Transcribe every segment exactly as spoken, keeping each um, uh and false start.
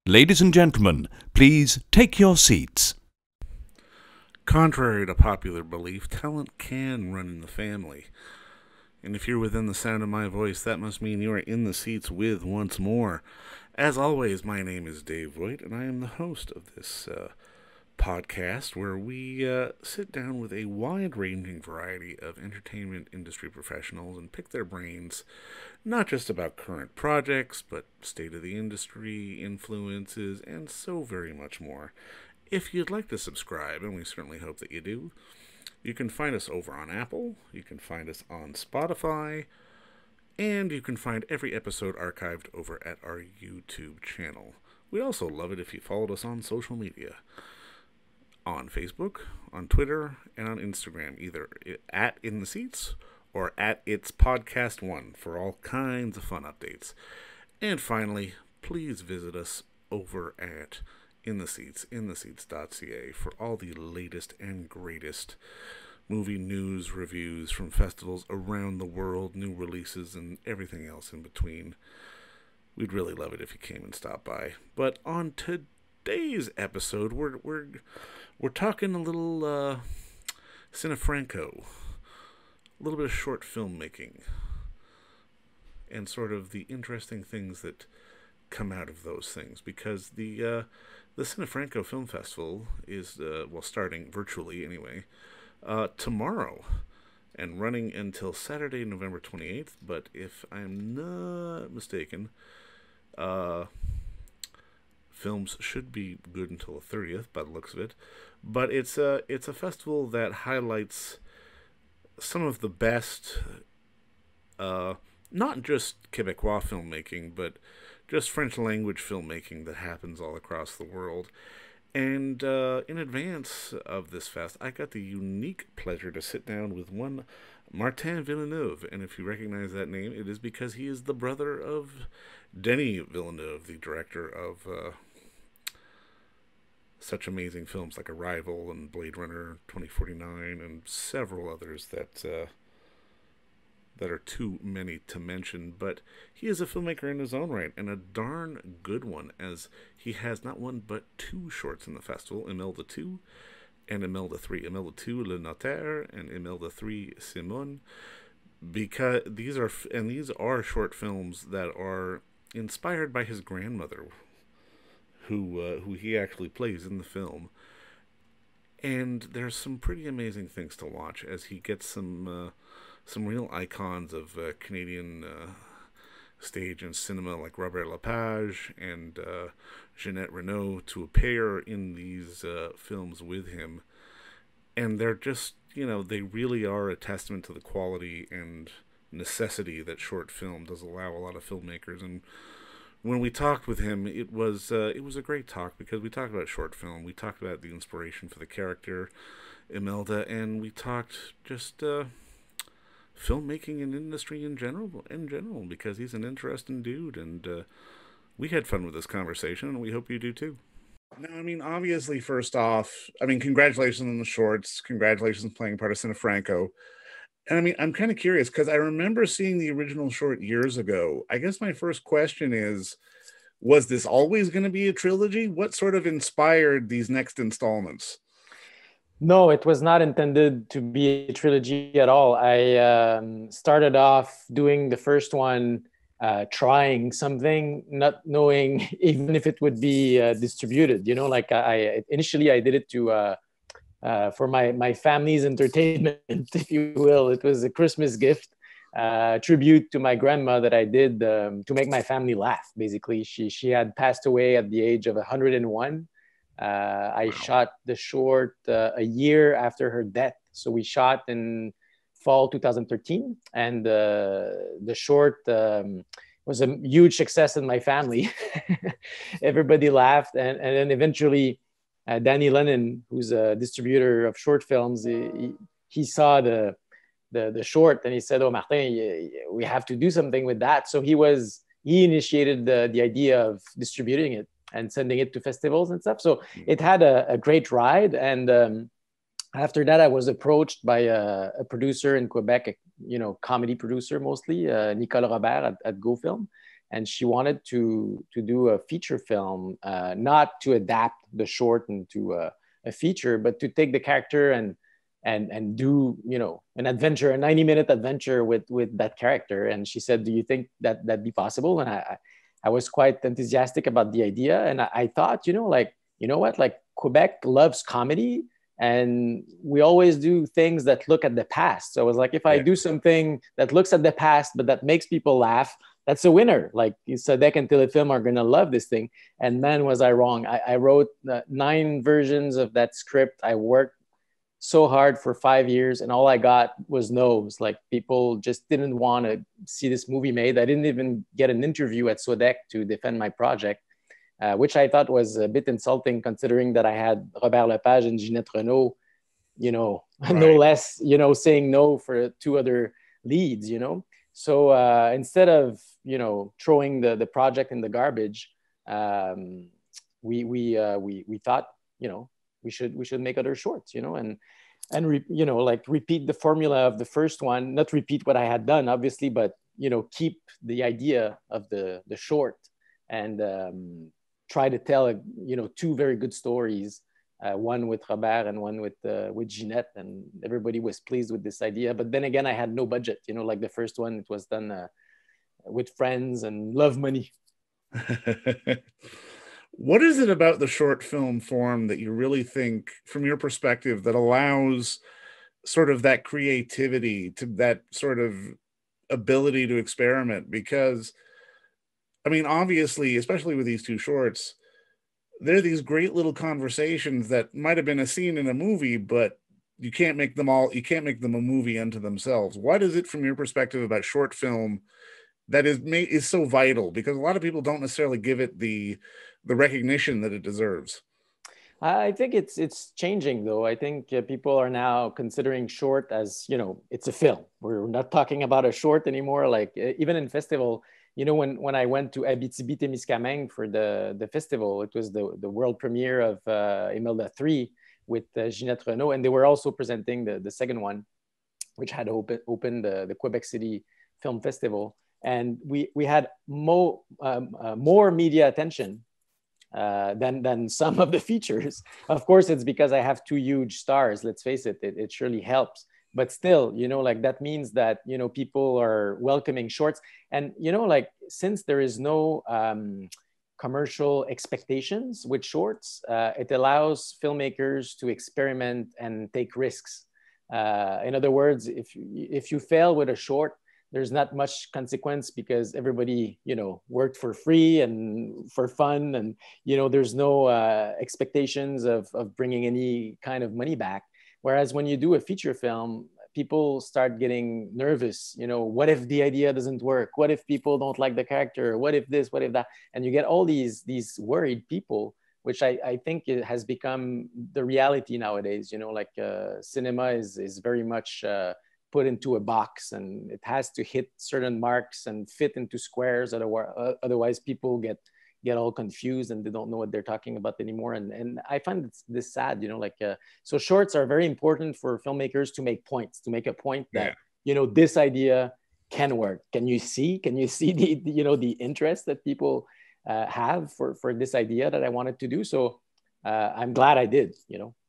Ladies and gentlemen, please take your seats. Contrary to popular belief, talent can run in the family. And if you're within the sound of my voice, that must mean you are in the seats with once more. As always, my name is Dave Voigt, and I am the host of this uh, podcast where we uh, sit down with a wide-ranging variety of entertainment industry professionals and pick their brains, not just about current projects, but state of the industry, influences, and so very much more. If you'd like to subscribe, and we certainly hope that you do, you can find us over on Apple, you can find us on Spotify, and you can find every episode archived over at our YouTube channel. We'd also love it if you followed us on social media. On Facebook, on Twitter, and on Instagram, either at In The Seats or at It's Podcast One for all kinds of fun updates. And finally, please visit us over at In The Seats, in the seats dot c a for all the latest and greatest movie news, reviews from festivals around the world, new releases, and everything else in between. We'd really love it if you came and stopped by. But on today's episode, we're we're we're talking a little uh, Cinefranco, a little bit of short filmmaking, and sort of the interesting things that come out of those things. Because the uh, the Cinefranco Film Festival is uh, well starting virtually anyway uh, tomorrow, and running until Saturday, November twenty-eighth. But if I'm not mistaken, uh, films should be good until the thirtieth, by the looks of it. But it's a, it's a festival that highlights some of the best, uh, not just Quebecois filmmaking, but just French language filmmaking that happens all across the world. And uh, in advance of this fest, I got the unique pleasure to sit down with one Martin Villeneuve. And if you recognize that name, it is because he is the brother of Denis Villeneuve, the director of uh, such amazing films like Arrival and Blade Runner twenty forty-nine and several others that uh, that are too many to mention. But he is a filmmaker in his own right, and a darn good one, as he has not one but two shorts in the festival, Imelda two and Imelda three. Imelda two, Le Notaire, and Imelda three, Simone. Because these are, and these are short films that are inspired by his grandmother, who uh, who he actually plays in the film. And there's some pretty amazing things to watch as he gets some uh, some real icons of uh, Canadian uh, stage and cinema like Robert Lepage and uh, Jeanette Renaud to appear in these uh, films with him. And they're just, you know, they really are a testament to the quality and necessity that short film does allow a lot of filmmakers. And when we talked with him, it was uh, it was a great talk, because we talked about short film, we talked about the inspiration for the character Imelda, and we talked just uh, filmmaking and industry in general. In general, because he's an interesting dude, and uh, we had fun with this conversation, and we hope you do too. Now, I mean, obviously, first off, I mean, congratulations on the shorts. Congratulations on playing part of Cinefranco. And I mean, I'm kind of curious because I remember seeing the original short years ago. I guess my first question is, was this always going to be a trilogy? What sort of inspired these next installments? No, it was not intended to be a trilogy at all. I um, started off doing the first one, uh, trying something, not knowing even if it would be uh, distributed. You know, like I initially I did it to uh, uh, for my my family's entertainment, if you will. It was a Christmas gift, uh, tribute to my grandma that I did um, to make my family laugh. Basically, she she had passed away at the age of one hundred and one. Uh, I wow. shot the short uh, a year after her death. So we shot in fall two thousand thirteen, and uh, the short um, was a huge success in my family. Everybody laughed, and, and then eventually uh, Danny Lennon, who's a distributor of short films, he, he saw the, the the short, and he said, "Oh, Martin, we have to do something with that." So he was he initiated the, the idea of distributing it and sending it to festivals and stuff. So it had a, a great ride. And um, after that, I was approached by a, a producer in Quebec, a, you know, comedy producer mostly, uh, Nicolas Robert at, at GoFilm. and she wanted to to do a feature film, uh, not to adapt the short into a, a feature, but to take the character and and and do, you know, an adventure, a ninety minute adventure with with that character. And she said, do you think that that'd be possible? And I I was quite enthusiastic about the idea, and I, I thought, you know, like, you know what, like Quebec loves comedy, and we always do things that look at the past. So I was like, if I Yeah. do something that looks at the past but that makes people laugh, that's a winner. Like Sadek and Telefilm are gonna love this thing. And man, was I wrong. I, I wrote uh, nine versions of that script. I worked so hard for five years, and all I got was no's. Like, people just didn't want to see this movie made. I didn't even get an interview at Sodec to defend my project, uh, which I thought was a bit insulting, considering that I had Robert Lepage and Ginette Renault, you know, right. no less, you know, saying no for two other leads, you know. So uh, instead of, you know, throwing the, the project in the garbage, um, we we uh, we we thought, you know, we should we should make other shorts, you know, and and re, you know, like repeat the formula of the first one, not repeat what I had done, obviously, but, you know, keep the idea of the the short, and um, try to tell, you know, two very good stories. Uh, one with Robert and one with uh, with Ginette, and everybody was pleased with this idea. But then again, I had no budget, you know, like the first one, it was done uh, with friends and love money. What is it about the short film form that you really think, from your perspective, that allows sort of that creativity, to that sort of ability to experiment? Because, I mean, obviously, especially with these two shorts, there are these great little conversations that might have been a scene in a movie, but you can't make them all, you can't make them a movie unto themselves. What is it, from your perspective, about short film that is is so vital? Because a lot of people don't necessarily give it the the recognition that it deserves. I think it's it's changing, though. I think uh, people are now considering short as, you know, it's a film. We're not talking about a short anymore. Like, uh, even in festival, you know, when, when I went to Abitibi-Témiscamingue for the, the festival, it was the, the world premiere of uh, Imelda three with uh, Ginette Renault, and they were also presenting the, the second one, which had open, opened the, the Quebec City Film Festival. And we, we had mo, um, uh, more media attention uh, than, than some of the features. Of course, it's because I have two huge stars, let's face it, it, it surely helps. But still, you know, like that means that, you know, people are welcoming shorts. And, you know, like, since there is no um, commercial expectations with shorts, uh, it allows filmmakers to experiment and take risks. Uh, in other words, if, if you fail with a short, there's not much consequence, because everybody, you know, worked for free and for fun. And, you know, there's no uh, expectations of, of bringing any kind of money back. Whereas when you do a feature film, people start getting nervous. You know, what if the idea doesn't work? What if people don't like the character? What if this, what if that? And you get all these, these worried people, which I, I think it has become the reality nowadays. You know, like uh, cinema is, is very much uh, put into a box, and it has to hit certain marks and fit into squares. Otherwise, people get get all confused and they don't know what they're talking about anymore. And, and I find this, this sad, you know, like, uh, so shorts are very important for filmmakers to make points, to make a point that, yeah. you know, this idea can work. Can you see, can you see the, you know, the interest that people uh, have for, for this idea that I wanted to do? So uh, I'm glad I did, you know.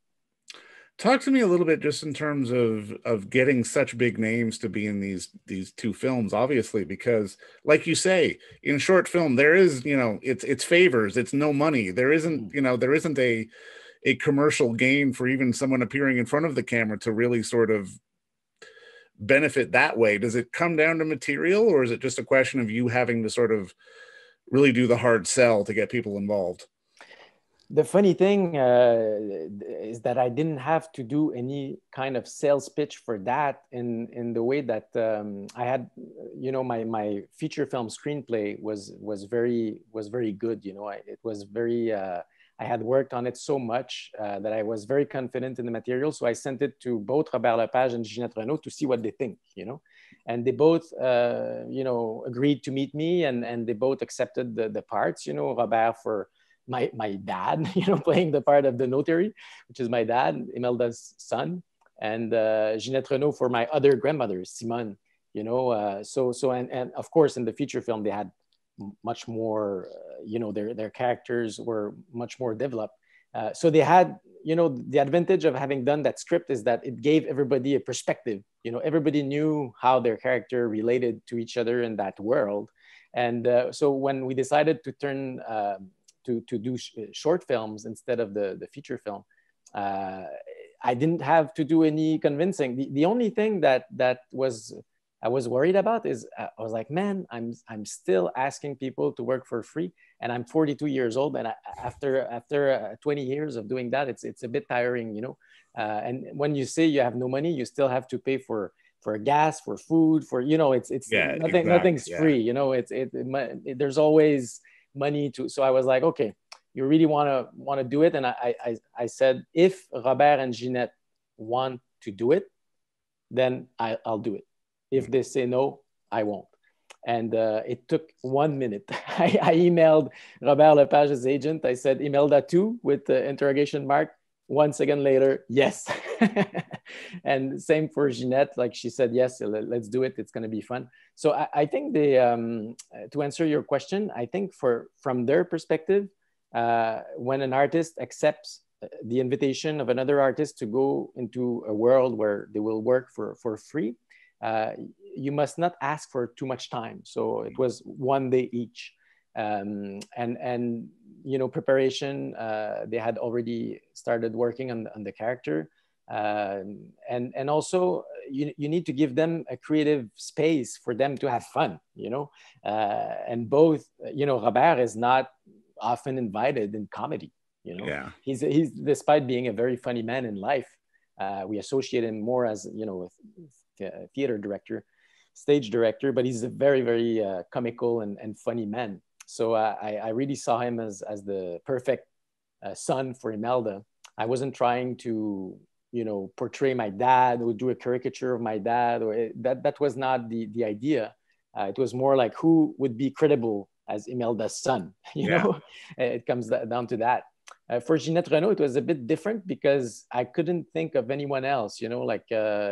Talk to me a little bit just in terms of of getting such big names to be in these these two films, obviously, because like you say, in short film, there is, you know, it's it's favors, it's no money. There isn't, you know, there isn't a a commercial gain for even someone appearing in front of the camera to really sort of benefit that way. Does it come down to material, or is it just a question of you having to sort of really do the hard sell to get people involved? The funny thing uh, is that I didn't have to do any kind of sales pitch for that, in, in the way that um, I had, you know, my, my feature film screenplay was, was very, was very good. You know, I, it was very, uh, I had worked on it so much uh, that I was very confident in the material. So I sent it to both Robert Lepage and Ginette Renault to see what they think, you know, and they both, uh, you know, agreed to meet me, and, and they both accepted the, the parts, you know, Robert for my my dad, you know, playing the part of the notary, which is my dad, Imelda's son, and uh, Ginette Renault for my other grandmother, Simone, you know. Uh, so so and and of course in the feature film they had much more, uh, you know, their, their characters were much more developed. Uh, so they had, you know, the advantage of having done that script is that it gave everybody a perspective. You know, everybody knew how their character related to each other in that world. And uh, so when we decided to turn, uh, to, to do sh short films instead of the, the feature film, uh, I didn't have to do any convincing. The, the only thing that, that was, I was worried about is uh, I was like, man, I'm, I'm still asking people to work for free. And I'm forty-two years old. And I, after, after uh, twenty years of doing that, it's, it's a bit tiring, you know? Uh, and when you say you have no money, you still have to pay for, for gas, for food, for, you know, it's, it's yeah, nothing, exactly, nothing's yeah. free, you know, it's, it, it, it, there's always money to, so I was like, okay, you really want to, want to do it. And I, I, I said, if Robert and Ginette want to do it, then I, I'll do it. If they say no, I won't. And uh, it took one minute. I, I emailed Robert Lepage's agent. I said, Imelda too, with the interrogation mark. One second later, yes. And same for Ginette. Like she said, yes, let's do it. It's going to be fun. So I, I think they, um, to answer your question, I think for from their perspective, uh, when an artist accepts the invitation of another artist to go into a world where they will work for, for free, uh, you must not ask for too much time. So it was one day each. Um, and, and, you know, preparation, uh, they had already started working on, on the character. Uh, and, and also you, you need to give them a creative space for them to have fun, you know, uh, and both, you know, Robert is not often invited in comedy, you know, yeah. he's, he's, despite being a very funny man in life, uh, we associate him more as, you know, a theater director, stage director, but he's a very, very uh, comical and, and funny man. So uh, I, I really saw him as, as the perfect uh, son for Imelda. I wasn't trying to, you know, portray my dad or do a caricature of my dad, or it, that, that was not the, the idea. Uh, it was more like who would be credible as Imelda's son, you yeah. know, it comes down to that. Uh, for Ginette Renault, it was a bit different because I couldn't think of anyone else, you know, like uh,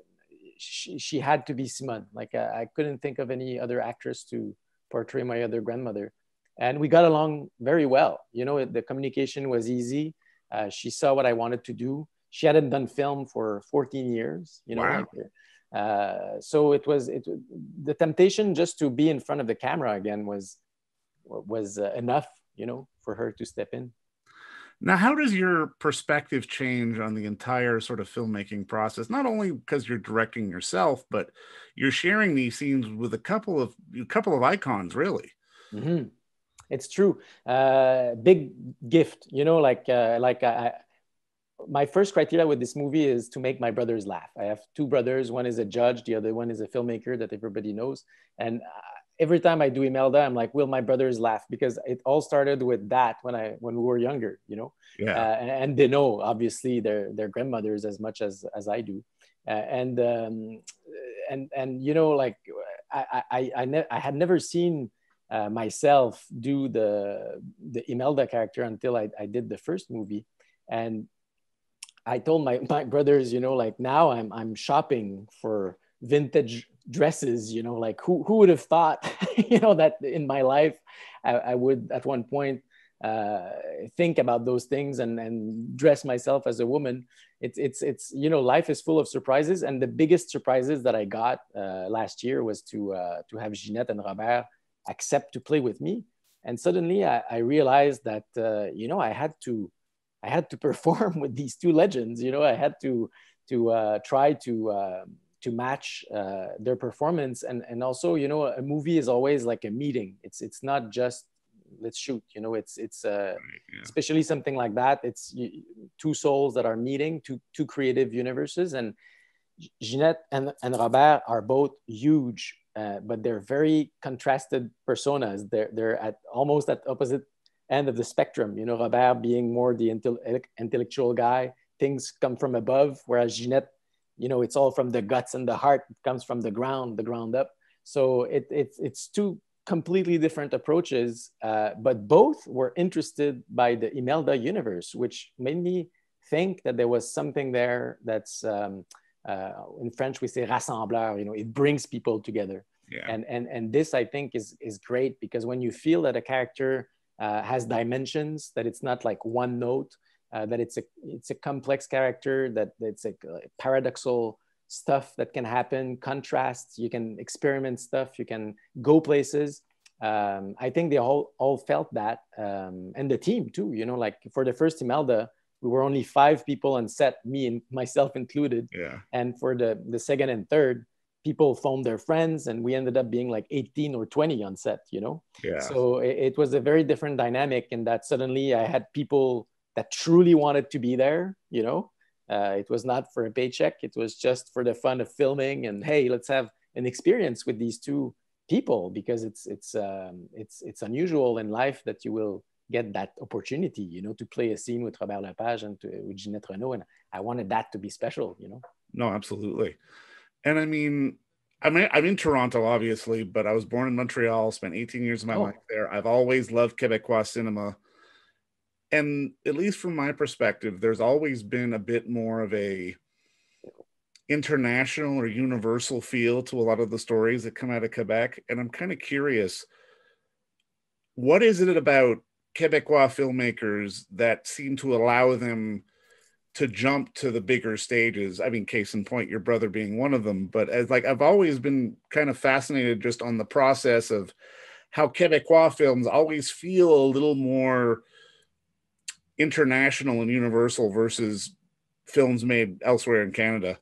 she, she had to be Simone. Like uh, I couldn't think of any other actress to portray my other grandmother. And we got along very well. You know, the communication was easy. Uh, she saw what I wanted to do. She hadn't done film for fourteen years, you know, wow. like, uh, so it was, it, the temptation just to be in front of the camera again was, was uh, enough, you know, for her to step in. Now, how does your perspective change on the entire sort of filmmaking process? Not only because you're directing yourself, but you're sharing these scenes with a couple of a couple of icons, really. Mm-hmm. It's true. Uh, big gift, you know, like uh, like I, my first criteria with this movie is to make my brothers laugh. I have two brothers. One is a judge. The other one is a filmmaker that everybody knows. And every time I do Imelda, I'm like, will my brothers laugh? Because it all started with that when I when we were younger, you know. Yeah. Uh, and, and they know obviously their their grandmothers as much as as I do. Uh, and um, and and you know, like I I I, ne- I had never seen uh, myself do the the Imelda character until I, I did the first movie. And I told my, my brothers, you know, like now I'm I'm shopping for vintage dresses, you know, like who, who would have thought, you know, that in my life I, I would at one point uh, think about those things and, and dress myself as a woman. It's, it's, it's, you know, life is full of surprises. And the biggest surprises that I got uh, last year was to, uh, to have Ginette and Robert accept to play with me. And suddenly I, I realized that, uh, you know, I had to, I had to perform with these two legends. You know, I had to to uh, try to uh, to match uh, their performance, and and also, you know, a movie is always like a meeting. It's it's not just let's shoot. You know, it's it's uh, yeah. especially something like that. It's two souls that are meeting, two two creative universes, and Ginette and and Robert are both huge, uh, but they're very contrasted personas. They're they're at almost at opposite end of the spectrum. You know, Robert being more the intel- intellectual guy, things come from above, whereas Ginette, you know, it's all from the guts and the heart. It comes from the ground, the ground up. So it, it's it's two completely different approaches, uh, but both were interested by the Imelda universe, which made me think that there was something there that's, um, uh, in French we say rassembleur, you know, it brings people together. Yeah. And and and this, I think, is is great, because when you feel that a character uh, has dimensions, that it's not like one note, uh, that it's a it's a complex character, that it's a, uh, paradoxal stuff that can happen, contrasts, you can experiment stuff, you can go places. Um, I think they all all felt that, um, and the team too. You know, like for the first Imelda, we were only five people on set, me and myself included. Yeah. And for the the second and third, people phoned their friends, and we ended up being like eighteen or twenty on set. You know, Yeah. so it, it was a very different dynamic, in that suddenly I had people that truly wanted to be there. You know, uh, it was not for a paycheck; it was just for the fun of filming. And hey, let's have an experience with these two people, because it's it's um, it's it's unusual in life that you will get that opportunity, you know, to play a scene with Robert Lepage and to, with Ginette Renault, and I wanted that to be special, you know. No, absolutely. And I mean, I'm in, I'm in Toronto, obviously, but I was born in Montreal, spent eighteen years of my Oh. life there. I've always loved Quebecois cinema. And at least from my perspective, there's always been a bit more of a international or universal feel to a lot of the stories that come out of Quebec. And I'm kind of curious, what is it about Quebecois filmmakers that seem to allow them to jump to the bigger stages? I mean, case in point, your brother being one of them. But as like, I've always been kind of fascinated just on the process of how Quebecois films always feel a little more international and universal versus films made elsewhere in Canada.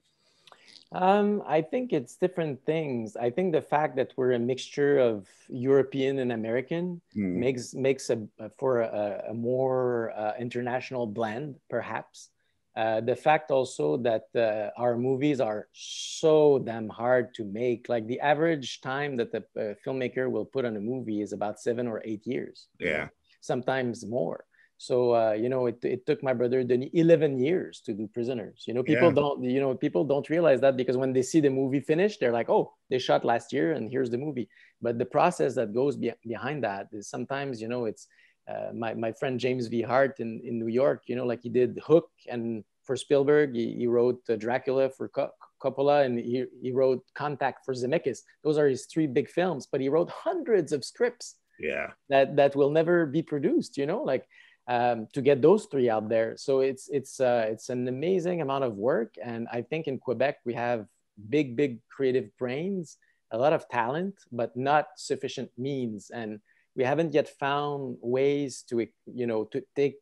Um, I think it's different things. I think the fact that we're a mixture of European and American Mm. makes makes a for a, a more uh, international blend, perhaps. Uh, the fact also that uh, our movies are so damn hard to make. Like the average time that the uh, filmmaker will put on a movie is about seven or eight years. you Yeah. know, sometimes more. So uh, you know, it, it took my brother Denis eleven years to do Prisoners. You know, people Yeah. don't you know people don't realize that, because when they see the movie finished, they're like, oh, they shot last year and here's the movie. But the process that goes be- behind that is sometimes, you know, it's uh, my my friend James V. Hart in in New York. You know, like he did Hook, and for Spielberg, he, he wrote uh, Dracula for Co- Coppola, and he, he wrote Contact for Zemeckis. Those are his three big films, but he wrote hundreds of scripts Yeah. that that will never be produced. You know, like. Um, to get those three out there. So it's it's uh, it's an amazing amount of work, and I think in Quebec we have big big creative brains, a lot of talent, but not sufficient means, and we haven't yet found ways to you know to take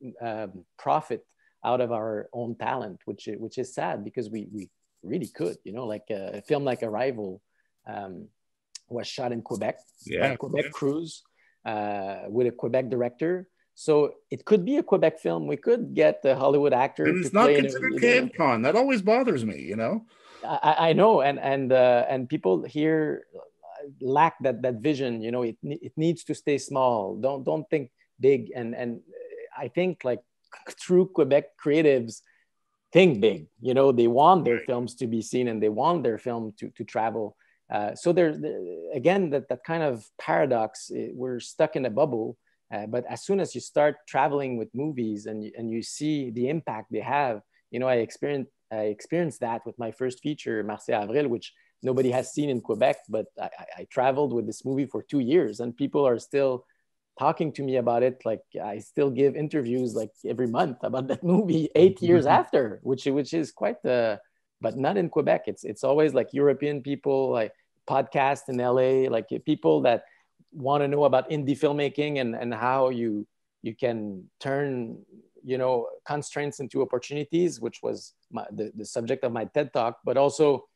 um, profit out of our own talent, which which is sad, because we we really could, you know, like a, a film like Arrival um, was shot in Quebec by Yeah. a Quebec crews uh, with a Quebec director. So it could be a Quebec film. We could get the Hollywood actor And to it's not play in considered a, you know, CanCon. That always bothers me, you know? I, I know, and and uh, and people here lack that that vision. You know, it it needs to stay small. Don't don't think big. And and I think like true Quebec creatives think big. You know, they want their films to be seen, and they want their film to to travel. Uh, so there's again that that kind of paradox. We're stuck in a bubble. Uh, but as soon as you start traveling with movies, and you, and you see the impact they have, you know, I experienced I experienced that with my first feature, Marseille Avril, which nobody has seen in Quebec. But I, I traveled with this movie for two years, and people are still talking to me about it. Like I still give interviews like every month about that movie eight years after, which which is quite the. But not in Quebec. It's it's always like European people, like podcasts in L A, like people that want to know about indie filmmaking, and, and how you you can turn you know constraints into opportunities, which was my, the, the subject of my TED talk, but also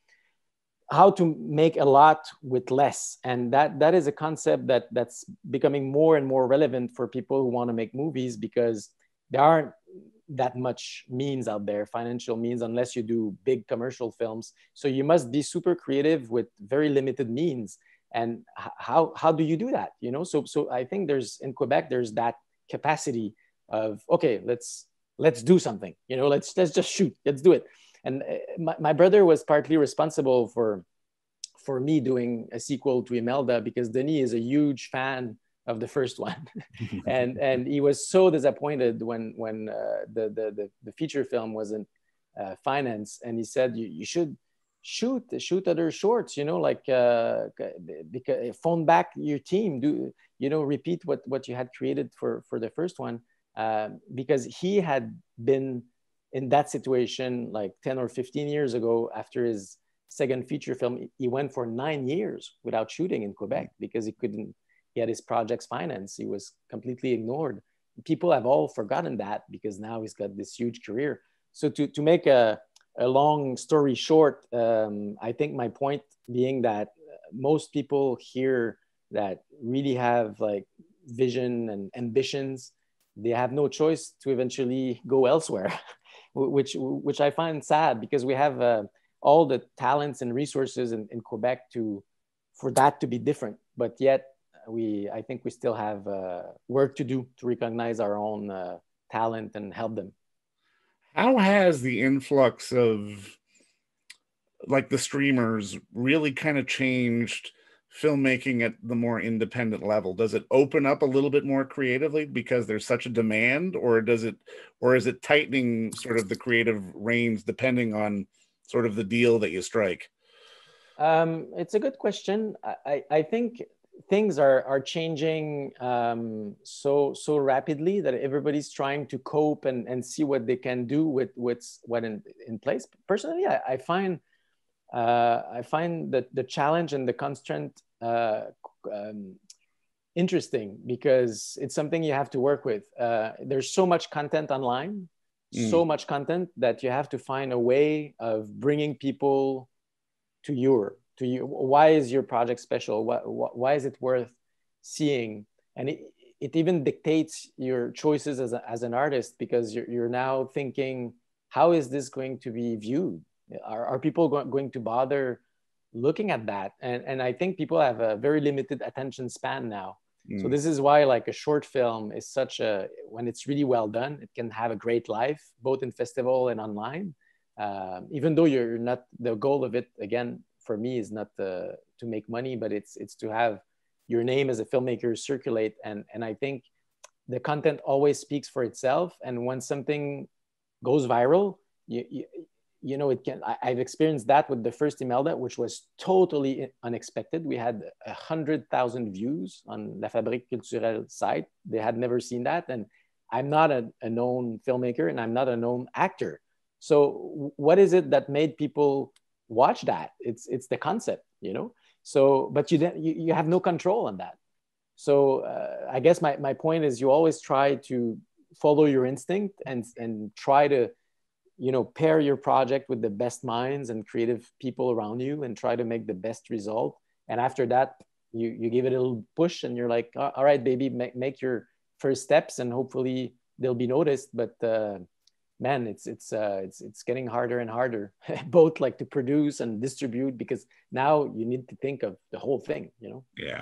how to make a lot with less. And that that is a concept that that's becoming more and more relevant for people who want to make movies, because there aren't that much means out there, financial means, unless you do big commercial films. So you must be super creative with very limited means. And how how do you do that? You know, so so I think there's in Quebec there's that capacity of okay, let's let's do something. You know, let's let's just shoot, let's do it. And my, my brother was partly responsible for for me doing a sequel to Imelda, because Denis is a huge fan of the first one, and and he was so disappointed when when uh, the, the the the feature film wasn't uh, financed, and he said you you should shoot shoot other shorts, you know, like uh, because phone back your team, do, you know, repeat what what you had created for for the first one, um, because he had been in that situation like ten or fifteen years ago. After his second feature film, he went for nine years without shooting in Quebec because he couldn't get his projects financed. He was completely ignored. People have all forgotten that because now he's got this huge career. So to, to make a, a long story short, um, I think my point being that most people here that really have like vision and ambitions, they have no choice to eventually go elsewhere, which which I find sad because we have uh, all the talents and resources in, in Quebec to for that to be different, but yet we I think we still have uh, work to do to recognize our own uh, talent and help them. How has the influx of like the streamers really kind of changed filmmaking at the more independent level? Does it open up a little bit more creatively because there's such a demand, or does it, or is it tightening sort of the creative reins depending on sort of the deal that you strike? Um, it's a good question. I, I think things are are changing um, so so rapidly that everybody's trying to cope and, and see what they can do with what's what in, in place. Personally, I, I find uh, I find that the challenge and the constraint uh, um, interesting because it's something you have to work with. Uh, there's so much content online, mm. so much content that you have to find a way of bringing people to your to you. Why is your project special? Why, why is it worth seeing? And it, it even dictates your choices as, a, as an artist because you're, you're now thinking, how is this going to be viewed? Are, are people go, going to bother looking at that? And, and I think people have a very limited attention span now. Mm. So this is why like a short film is such a, when it's really well done, it can have a great life, both in festival and online. Um, even though you're not, the goal of it, again, for me is not to, to make money, but it's it's to have your name as a filmmaker circulate. And, and I think the content always speaks for itself. And when something goes viral, you, you, you know, it can, I, I've experienced that with the first Imelda, which was totally unexpected. We had a hundred thousand views on La Fabrique Culturelle site. They had never seen that. And I'm not a, a known filmmaker and I'm not a known actor. So what is it that made people watch that? It's it's the concept, you know. So, but you you, you have no control on that. So uh, I guess my, my point is you always try to follow your instinct and and try to, you know, pair your project with the best minds and creative people around you and try to make the best result. And after that, you you give it a little push and you're like, all right, baby, make, make your first steps and hopefully they'll be noticed. But uh, man, it's it's uh, it's it's getting harder and harder, both like to produce and distribute, because now you need to think of the whole thing, you know? Yeah.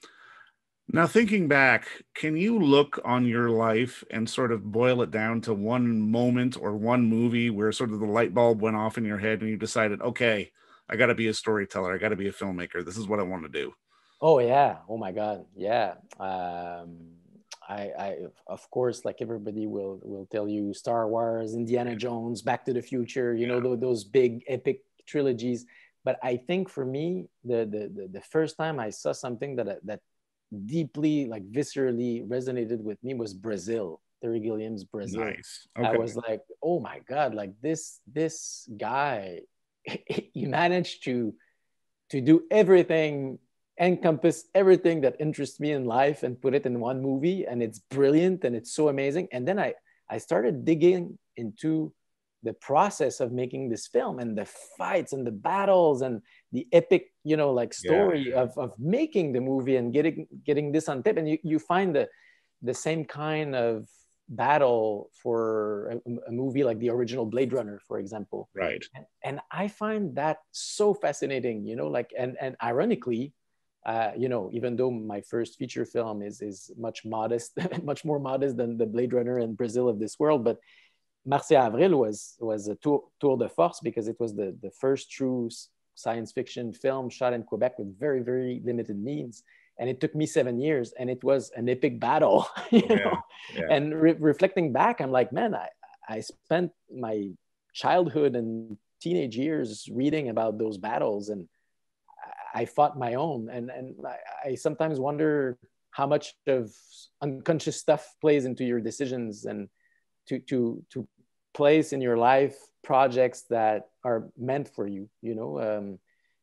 Now, thinking back, can you look on your life and sort of boil it down to one moment or one movie where sort of the light bulb went off in your head and you decided, okay, I got to be a storyteller. I got to be a filmmaker. This is what I want to do. Oh, yeah. Oh, my God. Yeah. Um... I, I, of course, like everybody will will tell you, Star Wars, Indiana Jones, Back to the Future, you know, those, those big epic trilogies. But I think for me, the, the the the first time I saw something that that deeply, like viscerally resonated with me was Brazil, Terry Gilliam's Brazil. Nice. Okay. I was like, oh my God, like this this guy, he managed to to do everything, encompass everything that interests me in life and put it in one movie, and it's brilliant and it's so amazing. And then I I started digging into the process of making this film and the fights and the battles and the epic, you know, like story yeah. of, of making the movie and getting getting this on tape. And you, you find the the same kind of battle for a, a movie like the original Blade Runner, for example. Right. And, and I find that so fascinating, you know, like, and and ironically, Uh, you know, even though my first feature film is is much modest, much more modest than the Blade Runner and Brazil of this world, but Mars et Avril was was a tour, tour de force because it was the, the first true science fiction film shot in Quebec with very, very limited means. And it took me seven years and it was an epic battle, you yeah, know? Yeah. And re- reflecting back, I'm like, man, I, I spent my childhood and teenage years reading about those battles, and I fought my own. And, and I, I sometimes wonder how much of unconscious stuff plays into your decisions, and to, to, to place in your life projects that are meant for you, you know? Um,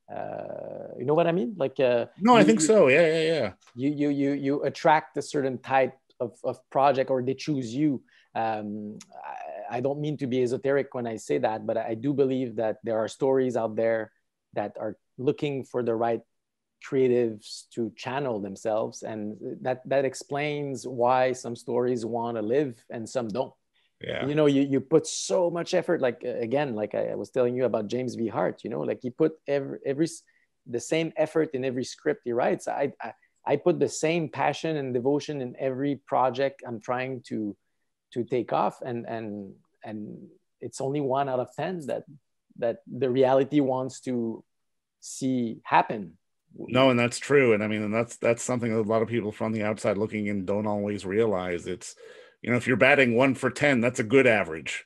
uh, you know what I mean? Like, uh, no, you, I think you, so. Yeah, yeah, yeah. You, you, you, you attract a certain type of, of project, or they choose you. Um, I, I don't mean to be esoteric when I say that, but I do believe that there are stories out there that are looking for the right creatives to channel themselves, and that that explains why some stories want to live and some don't. Yeah. You know, you, you put so much effort, like uh, again, like I, I was telling you about James V. Hart, you know, like he put every every the same effort in every script he writes. I, I I put the same passion and devotion in every project I'm trying to to take off, and and and it's only one out of ten that that the reality wants to see happen. No, and that's true. And I mean, and that's that's something that a lot of people from the outside looking in don't always realize. It's, you know, if you're batting one for ten, that's a good average.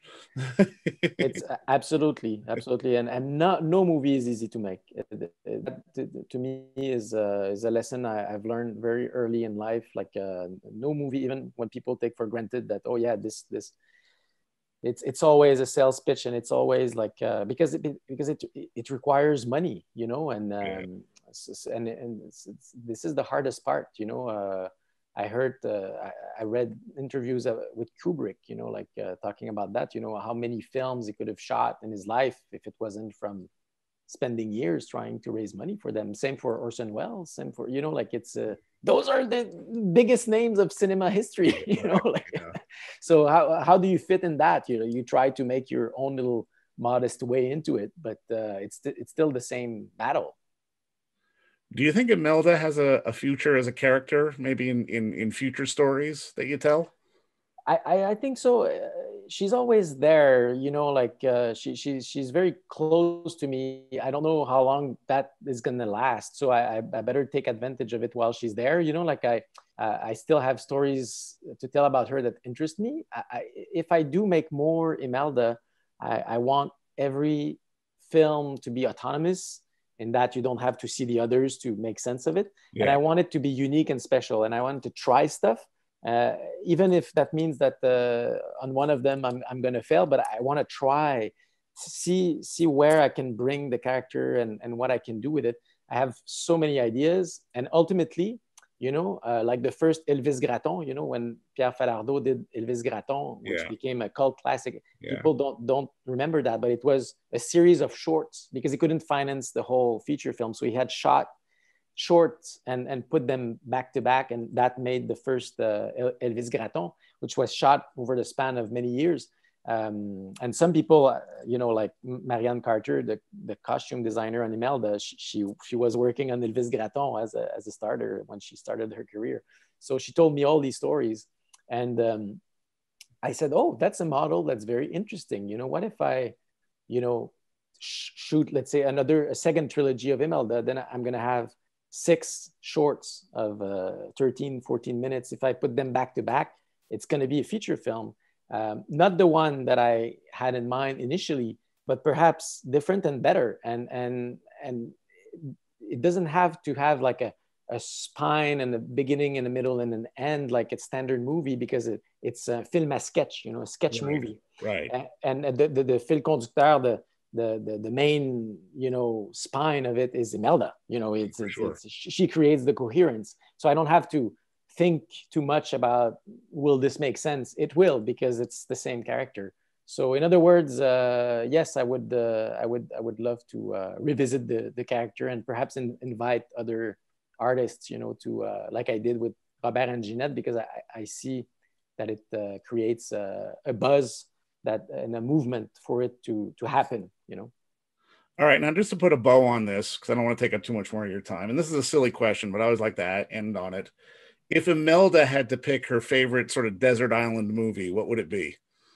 It's absolutely, absolutely, and and not no movie is easy to make. That to, to me is uh, is a lesson I, I've learned very early in life. Like uh, no movie, even when people take for granted that, oh yeah, this this it's it's always a sales pitch, and it's always like uh, because it because it it requires money, you know, and um, yeah. and and it's, it's, this is the hardest part, you know. Uh, I heard uh, I, I read interviews with Kubrick, you know, like uh, talking about that, you know, how many films he could have shot in his life if it wasn't from spending years trying to raise money for them. Same for Orson Welles, same for, you know, like it's uh, those are the biggest names of cinema history, you know, like yeah. So how, how do you fit in that? You know, you try to make your own little modest way into it, but uh, it's it's still the same battle. Do you think Imelda has a, a future as a character, maybe in, in, in future stories that you tell? I, I, I think so. Uh, she's always there, you know, like uh, she, she, she's very close to me. I don't know how long that is going to last. So I, I, I better take advantage of it while she's there. You know, like I, uh, I still have stories to tell about her that interest me. I, I, if I do make more Imelda, I, I want every film to be autonomous, in that you don't have to see the others to make sense of it. Yeah. And I want it to be unique and special. And I want to try stuff. Uh, even if that means that uh, on one of them I'm, I'm going to fail, but I want to try, see see where I can bring the character, and, and what I can do with it. I have so many ideas, and ultimately, you know, uh, like the first Elvis Gratton, you know, when Pierre Falardeau did Elvis Gratton, which yeah. became a cult classic. Yeah. People don't don't remember that, but it was a series of shorts because he couldn't finance the whole feature film, so he had shot shorts and and put them back to back, and that made the first uh, Elvis Gratton, which was shot over the span of many years. Um, and some people, you know, like Marianne Carter, the, the costume designer on Imelda, she, she she was working on Elvis Gratton as a as a starter when she started her career. So she told me all these stories, and um, I said, "Oh, that's a model that's very interesting. You know, what if I, you know, sh- shoot, let's say another a second trilogy of Imelda? Then I'm gonna have six shorts of uh, thirteen, fourteen minutes. If I put them back to back, it's going to be a feature film. Um, not the one that I had in mind initially, but perhaps different and better. And, and, and it doesn't have to have like a, a spine and a beginning and a middle and an end like a standard movie, because it, it's a film à sketch, you know, a sketch right, movie. Right. And, and the, the, the fil conducteur, the, The, the the main, you know, spine of it is Imelda. You know, it's, it's, sure. it's she creates the coherence. So I don't have to think too much about, will this make sense? It will, because it's the same character. So in other words, uh, yes, I would uh, I would I would love to uh, revisit the the character, and perhaps in, invite other artists, you know, to uh, like I did with Robert and Ginette, because I, I see that it uh, creates a, a buzz, that and a movement for it to to happen, you know. All right, now just to put a bow on this, because I don't want to take up too much more of your time, and this is a silly question, but I always like to end on it. If Imelda had to pick her favorite sort of desert island movie, what would it be?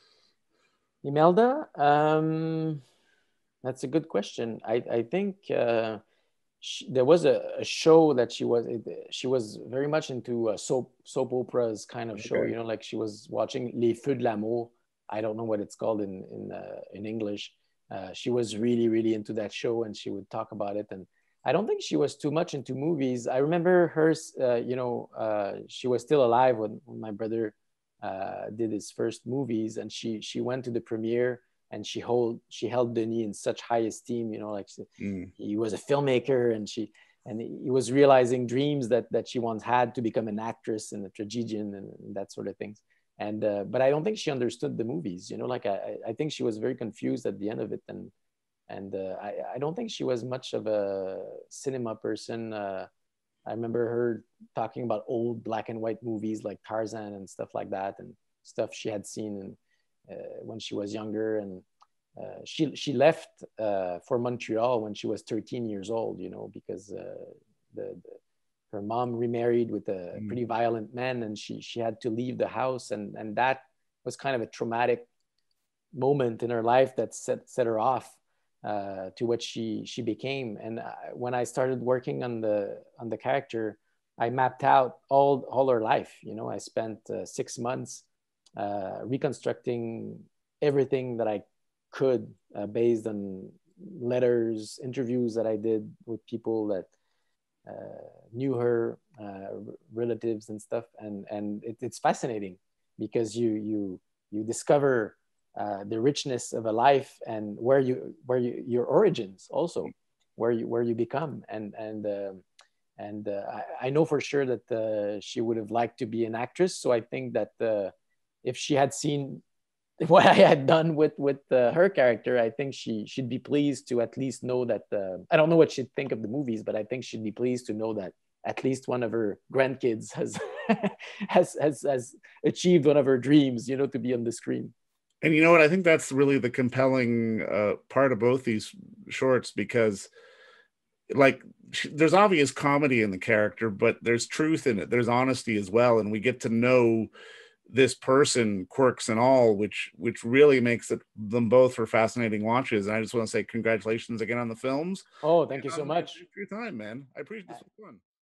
Imelda, um, that's a good question. I I think uh, she, there was a, a show that she was she was very much into uh, soap soap operas kind of okay. show, you know, like she was watching Les Feux de l'amour. I don't know what it's called in in uh, in English, uh, she was really, really into that show, and she would talk about it. And I don't think she was too much into movies. I remember her, uh, you know, uh, she was still alive when, when my brother uh, did his first movies, and she she went to the premiere, and she hold she held Denis in such high esteem. You know, like Mm. he was a filmmaker, and she and he was realizing dreams that that she once had to become an actress and a tragedian and, and that sort of things. And uh, but I don't think she understood the movies. You know, like I I think she was very confused at the end of it, and and uh, I, I don't think she was much of a cinema person. Uh, I remember her talking about old black and white movies like Tarzan and stuff like that, and stuff she had seen in, uh, when she was younger. And uh, she she left uh, for Montreal when she was thirteen years old, you know, because uh, the, the her mom remarried with a Mm. pretty violent man, and she she had to leave the house, and and that was kind of a traumatic moment in her life that set set her off uh, to what she she became. And uh, when I started working on the on the character, I mapped out all all her life. You know, I spent uh, six months uh, reconstructing everything that I could uh, based on letters, interviews that I did with people that uh, knew her, uh, relatives and stuff. And and it, it's fascinating because you you you discover uh, the richness of a life, and where you where you your origins also, where you where you become. And and uh, and uh, I, I know for sure that uh, she would have liked to be an actress. So I think that uh, if she had seen what I had done with with uh, her character, I think she she'd be pleased to at least know that. Uh, I don't know what she'd think of the movies, but I think she'd be pleased to know that at least one of her grandkids has has has has achieved one of her dreams. You know, to be on the screen. And you know what? I think that's really the compelling uh, part of both these shorts, because, like, there's obvious comedy in the character, but there's truth in it. There's honesty as well, and we get to know this person, quirks and all, which which really makes it them both for fascinating watches. And I just want to say congratulations again on the films. Oh, thank you And so um, much. thanks for your time, man. I appreciate this was fun.